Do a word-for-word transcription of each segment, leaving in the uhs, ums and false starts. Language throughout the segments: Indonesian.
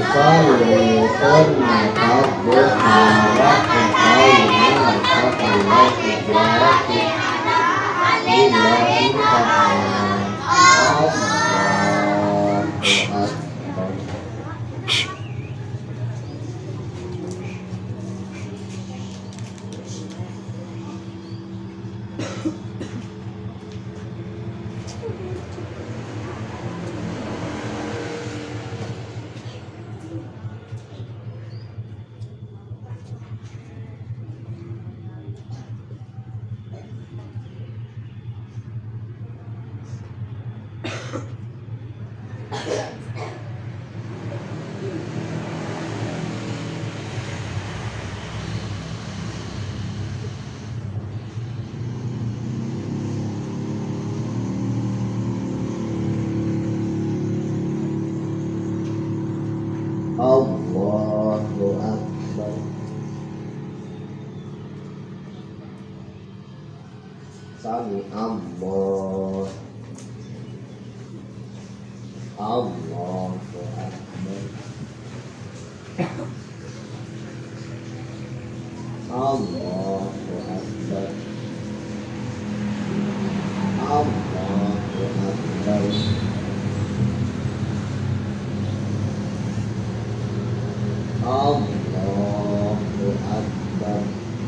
Salli sunnatat duha wa qadaina qadallati jarati lillahi ta'ala. Allahu Akbar. Allahu Akbar. Sami Allah. Allahu Akbar. Allahu Akbar. Allahu Akbar. Allahu Akbar.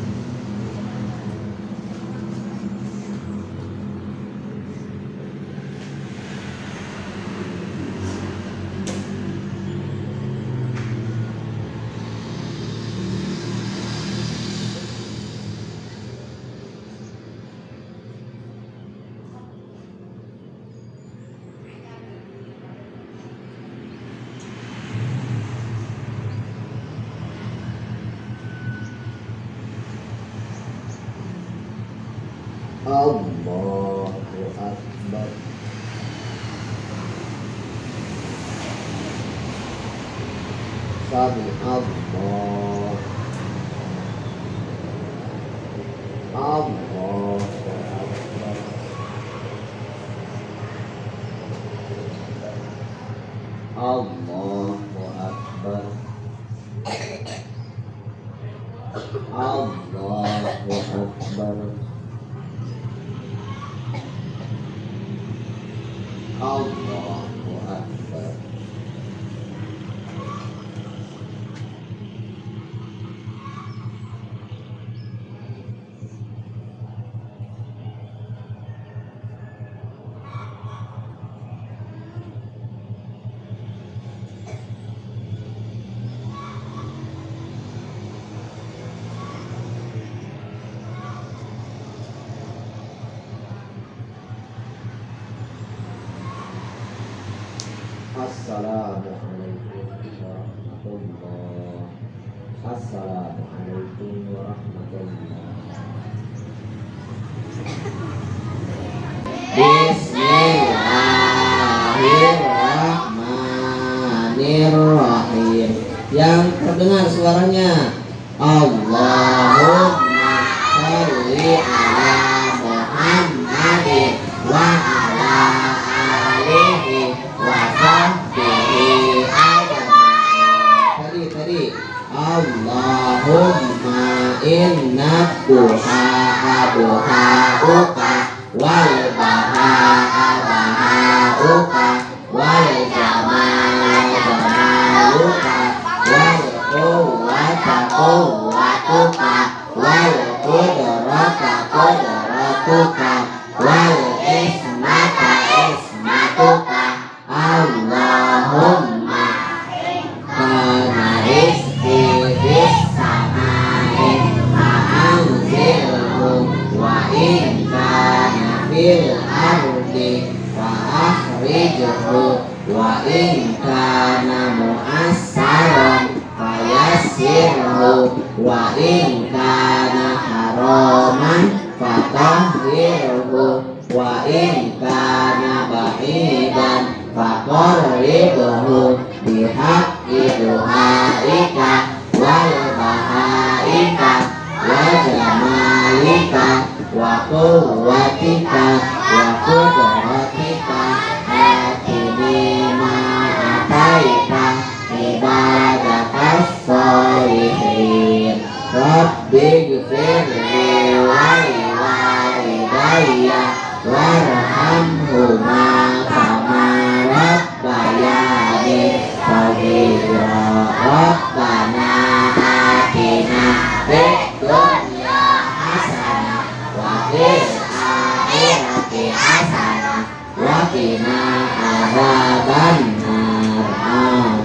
Allahu Akbar. Sami Allah. Allahu Akbar. Allahu Akbar. Allahu Akbar. Allahu Akbar. Assalamualaikum warahmatullahi. Assalamualaikum warahmatullahi. Bismillahirrahmanirrahim. Yang terdengar suaranya Allahumma sholli ala Muhammadin wa ala alihi wa sahbihi ajma'in. Tadi tadi Allahumma inna duha duhauka wal bahaa bahauka wal jamal jamaluka wal quwwata quwwatuka wal qudrata qudratuka wal ismata ismatuka. Allahumma kana rizqi fis samai fa'anzilhu wa in kana fil ardi fa'akhrijhu wa in kana mu'assaran fayassirhu wa in kana haraman fatahhirhu wa in kana ba'idan faqarribhu bihaqqi duhaika wal bahaika wa jamalika wa quwwatika wa qudratika atini ma ataika hasanah wa qina adzabannar.